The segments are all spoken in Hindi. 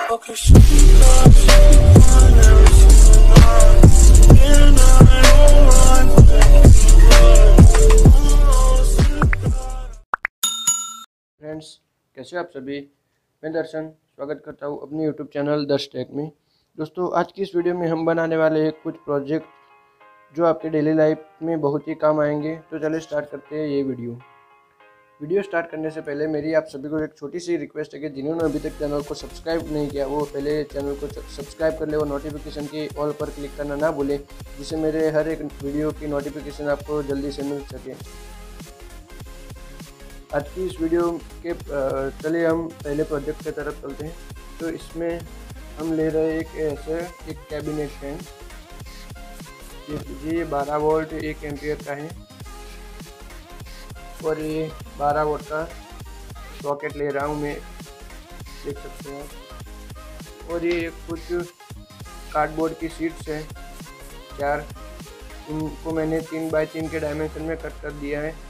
फ्रेंड्स, कैसे आप सभी। मैं दर्शन स्वागत करता हूँ अपने यूट्यूब चैनल दर्श टेक में। दोस्तों, आज की इस वीडियो में हम बनाने वाले हैं कुछ प्रोजेक्ट जो आपके डेली लाइफ में बहुत ही काम आएंगे। तो चलिए स्टार्ट करते हैं ये वीडियो स्टार्ट करने से पहले मेरी आप सभी को एक छोटी सी रिक्वेस्ट है कि जिन्होंने अभी तक चैनल को सब्सक्राइब नहीं किया वो पहले चैनल को सब्सक्राइब कर ले और नोटिफिकेशन के ऑल पर क्लिक करना ना भूलें, जिससे मेरे हर एक वीडियो की नोटिफिकेशन आपको जल्दी से मिल सके। आज की इस वीडियो के चलिए हम पहले प्रोजेक्ट की तरफ चलते हैं। तो इसमें हम ले रहे हैं एक कैबिनेट फैन। ये 12 वोल्ट 1 एम्पियर का है और ये 12 वोल्ट का सॉकेट ले रहा हूँ मैं, देख सकते हैं। और ये कुछ कार्डबोर्ड की शीट्स है 4, इनको मैंने 3 बाई 3 के डायमेंशन में कट कर दिया है।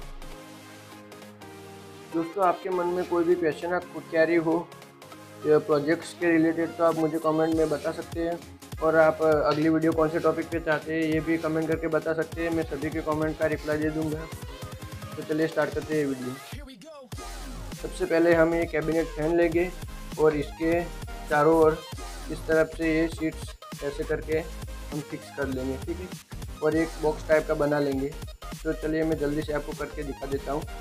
दोस्तों, आपके मन में कोई भी क्वेश्चन आपको क्वेरी हो प्रोजेक्ट्स के रिलेटेड तो आप मुझे कमेंट में बता सकते हैं, और आप अगली वीडियो कौन से टॉपिक पे चाहते हैं ये भी कमेंट करके बता सकते हैं। मैं सभी के कमेंट का रिप्लाई दे दूंगा। तो चलिए स्टार्ट करते हैं वीडियो। सबसे पहले हम ये कैबिनेट फैन लेंगे और इसके चारों ओर इस तरफ से ये शीट्स ऐसे करके हम फिक्स कर लेंगे, ठीक है। और एक बॉक्स टाइप का बना लेंगे। तो चलिए मैं जल्दी से आपको करके दिखा देता हूँ।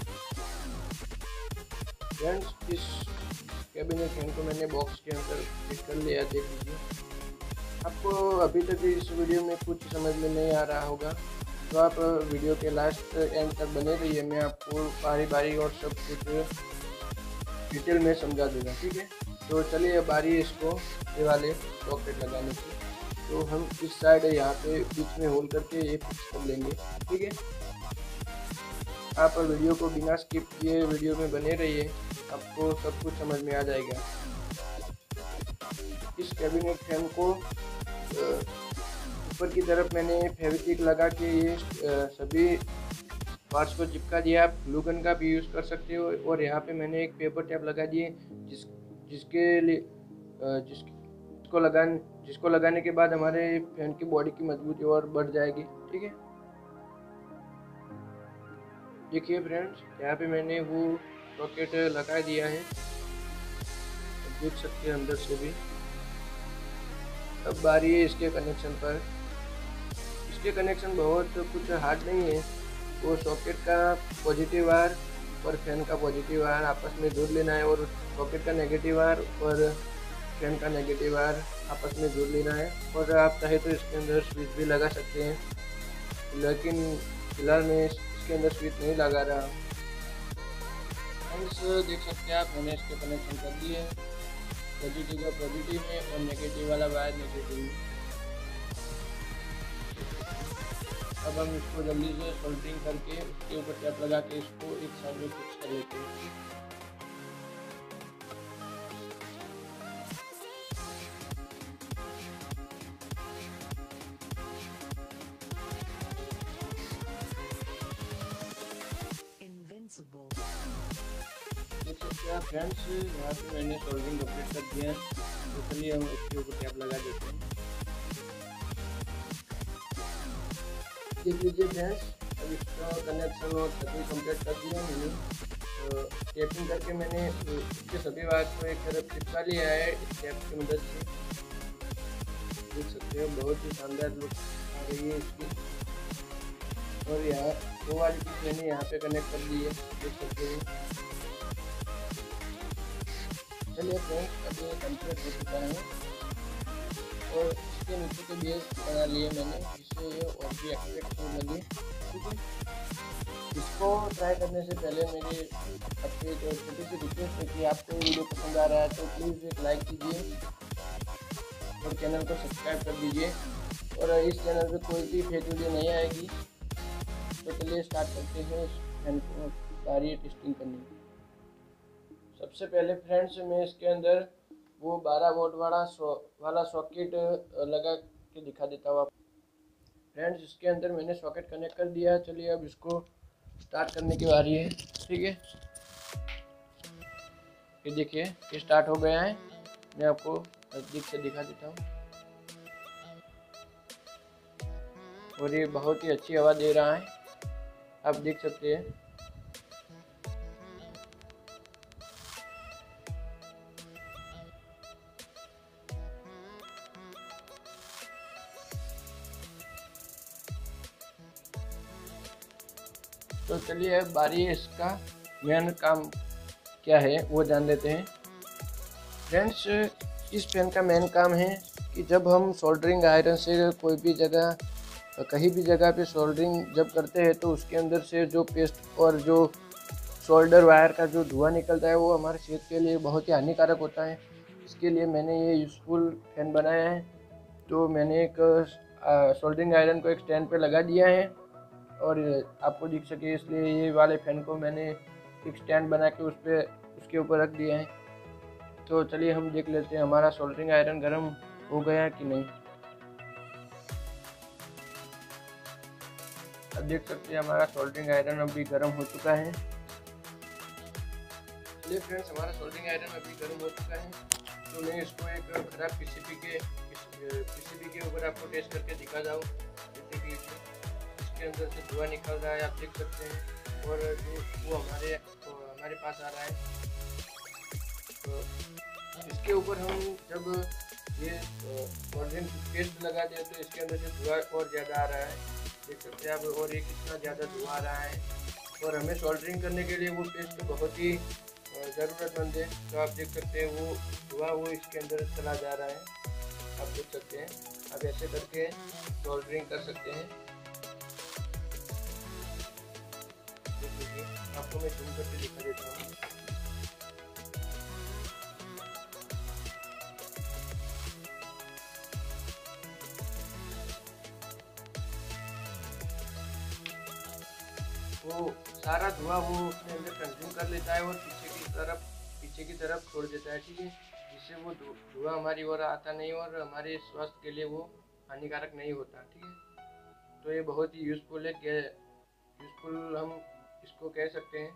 फ्रेंड्स, इस कैबिनेट फैन को मैंने बॉक्स के अंदर फिट कर लिया, देख लीजिए। आपको अभी तक इस वीडियो में कुछ समझ में नहीं आ रहा होगा तो आप वीडियो के लास्ट एंड तक बने रहिए, मैं आपको बारी बारी और सब कुछ डिटेल में समझा दूँगा, ठीक है। तो चलिए अब बारी इसको ये वाले सॉकेट लगाने की। तो हम इस साइड यहाँ पे बीच में होल करके ये फिक्स कर लेंगे, ठीक है। आप वीडियो को बिना स्किप किए वीडियो में बने रहिए, आपको सब कुछ समझ में आ जाएगा। इस कैबिनेट फैन को ऊपर की तरफ मैंने फेविक्विक लगा के ये सभी पार्ट्स को चिपका दिया। आप ग्लू गन का भी यूज़ कर सकते हो। और यहाँ पे मैंने एक पेपर टैप लगा दिए जिसको लगाने के बाद हमारे फैन की बॉडी की मजबूती और बढ़ जाएगी, ठीक है। देखिए फ्रेंड्स, यहाँ पे मैंने वो सॉकेट लगा दिया है, देख सकते हैं अंदर से भी। अब बारी है इसके कनेक्शन पर। इसके कनेक्शन बहुत कुछ हार्ड नहीं है। वो सॉकेट का पॉजिटिव वायर और फैन का पॉजिटिव वायर आपस में जोड़ लेना है, और सॉकेट का नेगेटिव वायर और फैन का नेगेटिव वायर आपस में जोड़ लेना है। और आप चाहे तो इसके अंदर स्विच भी लगा सकते हैं, लेकिन फिलहाल मैं इसके अंदर स्विच नहीं लगा रहा। फ्रेंड्स, देख सकते हैं आप, मैंने इसके कनेक्शन कर दिए हैं। पॉजिटिव का पॉजिटिव में और नेगेटिव वाला वायर नेगेटिव में। अब हम इसको जल्दी से सोल्डरिंग करके उसके ऊपर टैप लगा के इसको एक साइड में फिक्स कर लेते हैं। देख सकते हैं फ्रेंड्स, यहाँ पे मैंने सोल्डरिंग कंप्लीट कर दिया है। तो चलिए हम इसके ऊपर टैप लगा देते हैं। देख लीजिए फ्रेंड्स, अब इसका कनेक्शन और सभी कंप्लीट कर दिया मैंने। टेपिंग करके मैंने इसके सभी वायर को एक तरफ चिपका लिया है इस टैप की मदद से। देख सकते हो बहुत ही शानदार लुक आ रही है इसकी। और यहाँ वो वाली चीज़ मैंने यहाँ पे कनेक्ट कर दी है, देख सकते हो। चलिए फ्रेंड्स, अब ये कंप्लीट हो चुका है और इसके नीचे के बेस बना लिए मैंने, जिससे ये और भी अट्रैक्टिव लगे, ठीक है। इसको ट्राई करने से पहले मेरी आपसे एक छोटी सी रिक्वेस्ट है कि आपको वीडियो पसंद आ रहा है तो प्लीज़ एक लाइक कीजिए और चैनल को सब्सक्राइब कर दीजिए। और इस चैनल पे कोई भी फेक वीडियो नहीं आएगी। तो चलिए स्टार्ट करते हैं इस फैन को सारी टेस्टिंग करने की। सबसे पहले फ्रेंड्स, मैं इसके अंदर वो 12 वोल्ट वाला सॉकेट लगा के दिखा देता हूँ आप। फ्रेंड्स, इसके अंदर मैंने सॉकेट कनेक्ट कर दिया है। चलिए अब इसको स्टार्ट करने की बारी है, ठीक है। ये देखिए ये स्टार्ट हो गया है। मैं आपको नज़दीक से दिखा देता हूँ। और ये बहुत ही अच्छी हवा दे रहा है, आप देख सकते हैं। तो चलिए अब बारी है इसका मेन काम क्या है वो जान लेते हैं। फ्रेंड्स, इस पेन का मेन काम है कि जब हम सोल्डरिंग आयरन से कोई भी जगह कहीं भी जगह पे सोल्डरिंग जब करते हैं तो उसके अंदर से जो पेस्ट और जो सोल्डर वायर का जो धुआं निकलता है वो हमारे सेहत के लिए बहुत ही हानिकारक होता है। इसके लिए मैंने ये यूज़फुल फैन बनाया है। तो मैंने एक सोल्डरिंग आयरन को एक स्टैंड पे लगा दिया है और आपको दिख सके इसलिए ये वाले फैन को मैंने एक स्टैंड बना के उसके ऊपर रख दिया है। तो चलिए हम देख लेते हैं हमारा सोल्डरिंग आयरन गर्म हो गया है कि नहीं। अब देख सकते हैं हमारा सोल्डरिंग आयरन अभी गर्म हो चुका है। चलिए फ्रेंड्स, हमारा सोल्डरिंग आयरन अभी गर्म हो चुका है। तो मैं इसको एक खराब पीसीबी के ऊपर आपको टेस्ट करके दिखा जाऊँ। जैसे कि इसके अंदर से धुआं निकल रहा है, आप देख सकते हैं, और जो वो हमारे पास आ रहा है। तो इसके ऊपर हम जब ये सोल्डरिंग पेस्ट लगा दिया तो इसके अंदर से धुआं और ज़्यादा आ रहा है, देख सकते हैं आप। और ये कितना ज़्यादा धुआं आ रहा है और हमें सोल्डरिंग करने के लिए वो पेस्ट बहुत ही ज़रूरतमंद है। तो आप देख सकते हैं वो धुआं वो इसके अंदर चला जा रहा है, आप देख सकते हैं। आप ऐसे करके सोल्डरिंग कर सकते हैं। देखिए आपको मैं जूम करके दिखा देता हूँ। वो सारा धुआं वो अपने अंदर कंज्यूम कर लेता है और पीछे की तरफ छोड़ देता है, ठीक है। जिससे वो धुआं हमारी ओर आता नहीं और हमारे स्वास्थ्य के लिए वो हानिकारक नहीं होता, ठीक है। तो ये बहुत ही यूज़फुल है, यूज़फुल हम इसको कह सकते हैं।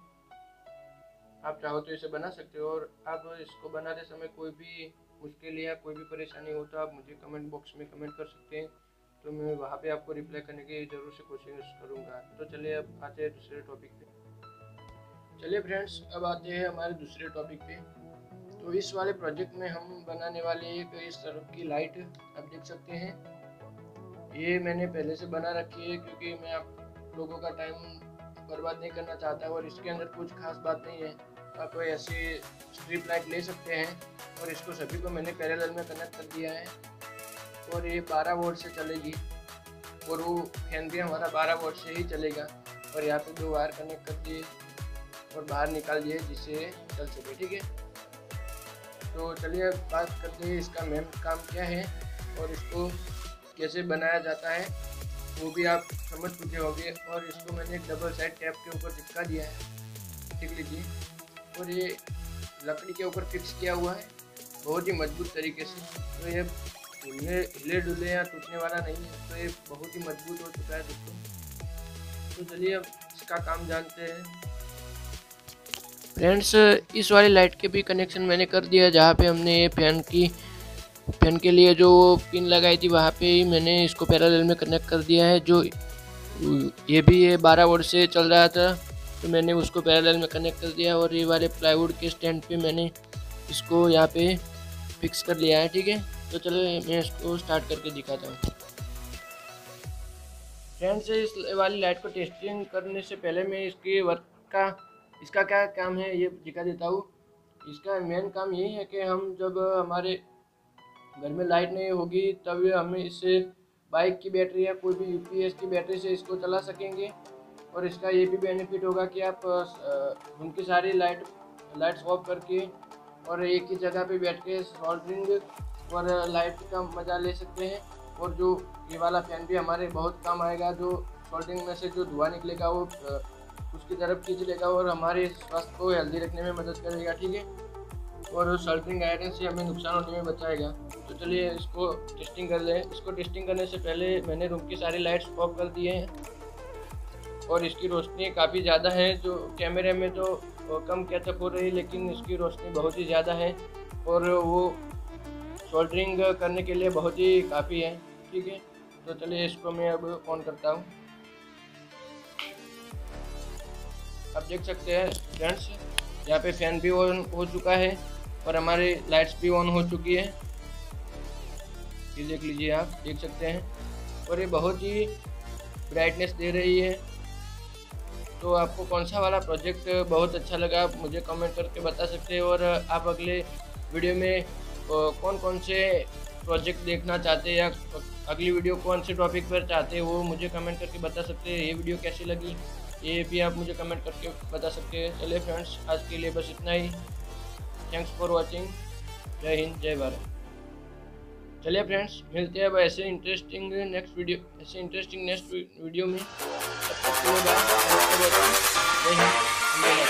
आप चाहो तो इसे बना सकते हो और आप इसको बनाते समय कोई भी मुश्किल या कोई भी परेशानी हो तो आप मुझे कमेंट बॉक्स में कमेंट कर सकते हैं। तो मैं वहाँ पे आपको रिप्लाई करने की ज़रूर से कोशिश करूँगा। तो चलिए अब आते हैं दूसरे टॉपिक पे। चलिए फ्रेंड्स, अब आते हैं हमारे दूसरे टॉपिक पे। तो इस वाले प्रोजेक्ट में हम बनाने वाले एक इस तरह की लाइट आप देख सकते हैं। ये मैंने पहले से बना रखी है क्योंकि मैं आप लोगों का टाइम बर्बाद नहीं करना चाहता और इसके अंदर कुछ खास बात नहीं है। आप कोई ऐसी स्ट्रिप लाइट ले सकते हैं और इसको सभी को मैंने पैरेलल में कनेक्ट कर दिया है और ये 12 वोल्ट से चलेगी और वो फैन भी हमारा 12 वोल्ट से ही चलेगा। और यहाँ पे 2 वायर कनेक्ट कर दिए और बाहर निकाल दिए जिससे चल सके, ठीक है। तो चलिए बात करते हैं इसका मेन काम क्या है और इसको कैसे बनाया जाता है, वो भी आप समझ चुके होंगे। और इसको मैंने एक डबल साइड टैप के ऊपर चिपका दिया है, देख लीजिए। और ये लकड़ी के ऊपर फिक्स किया हुआ है बहुत ही मजबूत तरीके से। तो ये हिले डुले या टूटने वाला नहीं है, तो ये बहुत ही मजबूत हो चुका है दोस्तों। तो चलिए अब इसका काम जानते हैं। फ्रेंड्स, इस वाली लाइट के भी कनेक्शन मैंने कर दिया। जहाँ पे हमने ये फैन के लिए जो पिन लगाई थी वहाँ पे ही मैंने इसको पैरेलल में कनेक्ट कर दिया है। जो ये 12 वोल्ट से चल रहा था तो मैंने उसको पैरेलल में कनेक्ट कर दिया और ये वाले प्लाईवुड के स्टैंड पे मैंने इसको यहाँ पे फिक्स कर लिया है, ठीक है। तो चलो मैं इसको स्टार्ट करके दिखाता हूँ। फ्रेंड्स, इस वाली लाइट को टेस्टिंग करने से पहले मैं इसका क्या काम है ये दिखा देता हूँ। इसका मेन काम यही है कि हम जब हमारे घर में लाइट नहीं होगी तब हमें इससे बाइक की बैटरी या कोई भी यूपीएस की बैटरी से इसको चला सकेंगे। और इसका ये भी बेनिफिट होगा कि आप उनकी सारी लाइट्स ऑफ करके और एक ही जगह पे बैठ के सोल्डरिंग और लाइट का मज़ा ले सकते हैं। और जो ये वाला फैन भी हमारे बहुत काम आएगा। जो सोल्डरिंग में से जो धुआं निकलेगा वो उसकी तरफ खींच लेगा और हमारे स्वास्थ्य को हेल्दी रखने में मदद करेगा, ठीक है। और सोल्डरिंग आयरन से हमें नुकसान होने में बचाएगा। तो चलिए इसको टेस्टिंग कर लें। इसको टेस्टिंग करने से पहले मैंने रूम की सारी लाइट्स ऑफ कर दिए हैं और इसकी रोशनी काफ़ी ज़्यादा है। जो कैमरे में तो कम कैचअप हो रही है लेकिन इसकी रोशनी बहुत ही ज़्यादा है और वो सोल्डरिंग करने के लिए बहुत ही काफ़ी है। ठीक है, तो चलिए इसको मैं अब ऑन करता हूँ। आप देख सकते हैं फ्रेंड्स, यहाँ पे फैन भी ऑन हो चुका है और हमारी लाइट्स भी ऑन हो चुकी है। ये देख लीजिए, आप देख सकते हैं, और ये बहुत ही ब्राइटनेस दे रही है। तो आपको कौन सा वाला प्रोजेक्ट बहुत अच्छा लगा आप मुझे कमेंट करके बता सकते हैं, और आप अगले वीडियो में कौन कौन से प्रोजेक्ट देखना चाहते हैं या अगली वीडियो कौन से टॉपिक पर चाहते हैं वो मुझे कमेंट करके बता सकते हैं। ये वीडियो कैसी लगी ये भी आप मुझे कमेंट करके बता सकते हैं। चलिए फ्रेंड्स, आज के लिए बस इतना ही। Thanks for watching. जय हिंद, जय भारत। चलिए फ्रेंड्स, मिलते हैं अब ऐसे इंटरेस्टिंग नेक्स्ट वीडियो में। तब तक के लिए बाय। जय हिंद।